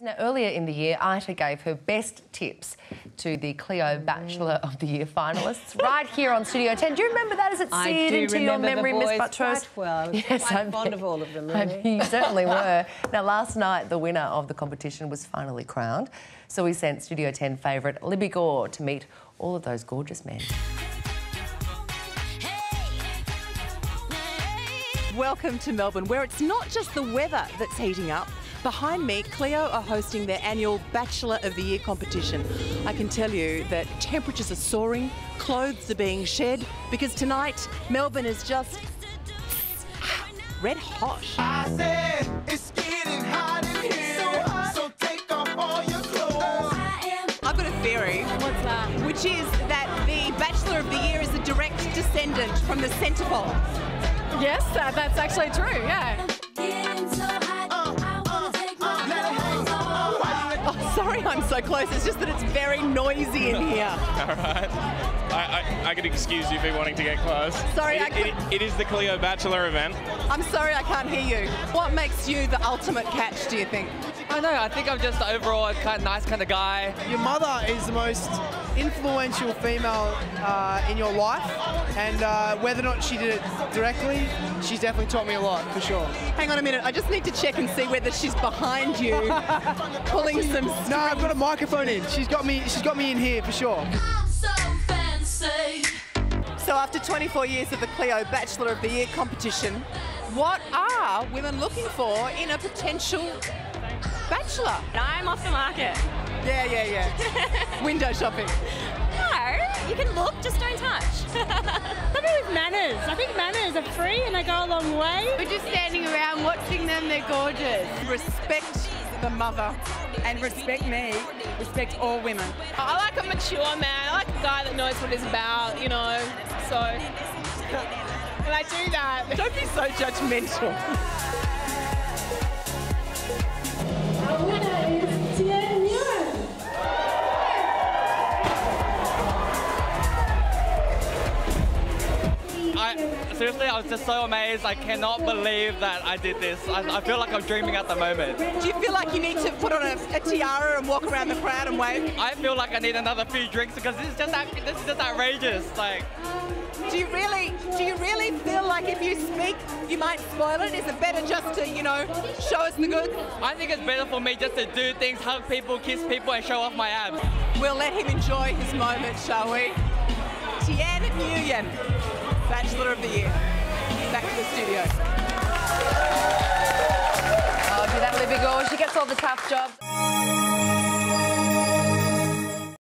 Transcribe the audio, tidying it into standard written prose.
Now, earlier in the year, Ita gave her best tips to the CLEO Bachelor of the Year finalists right here on Studio 10. Do you remember that? Has it seared into your memory, Miss Buttrose? Quite well. I was quite fond of all of them, really. You certainly were. Now, last night, the winner of the competition was finally crowned. So we sent Studio 10 favourite Libbi Gorr to meet all of those gorgeous men. Welcome to Melbourne, where it's not just the weather that's heating up. Behind me, CLEO are hosting their annual Bachelor of the Year competition. I can tell you that temperatures are soaring, clothes are being shed, because tonight, Melbourne is just red hot. I said it's getting hot in here, so take off all your clothes. I've got a theory. What's that? Which is that the Bachelor of the Year is a direct descendant from the centerfold. Yes, that's actually true, yeah. Oh, sorry I'm so close. It's just that it's very noisy in here. All right. I could excuse you for wanting to get close. Sorry, it is the CLEO Bachelor event. I'm sorry I can't hear you. What makes you the ultimate catch, do you think? I don't know. I think I'm just overall a kind of nice kind of guy. Your mother is the most influential female in your life, and whether or not she did it directly, she's definitely taught me a lot, for sure. Hang on a minute. I just need to check and see whether she's behind you, pulling some strings. No, I've got a microphone in. She's got me in here, for sure. I'm so fancy. So after 24 years of the CLEO Bachelor of the Year competition, what are women looking for in a potential bachelor? I'm off the market. Yeah. Window shopping. No, you can look, just don't touch. Probably with manners. I think manners are free and they go a long way. We're just standing around watching them, they're gorgeous. Respect the mother. And respect me, respect all women. I like a mature man, I like a guy that knows what he's about, you know, so when I do that. Don't be so judgmental. Our winner is Seriously, I was just so amazed. I cannot believe that I did this. I feel like I'm dreaming at the moment. Do you feel like you need to put on a tiara and walk around the crowd and wave? I feel like I need another few drinks because this is just outrageous. Like, do you really feel like if you speak, you might spoil it? Is it better just to, you know, show us the goods? I think it's better for me just to do things, hug people, kiss people, and show off my abs. We'll let him enjoy his moment, shall we? Tian Nguyen, Bachelor of the Year. Back to the studio. Oh, do that, Libbi Gorr. She gets all the tough jobs.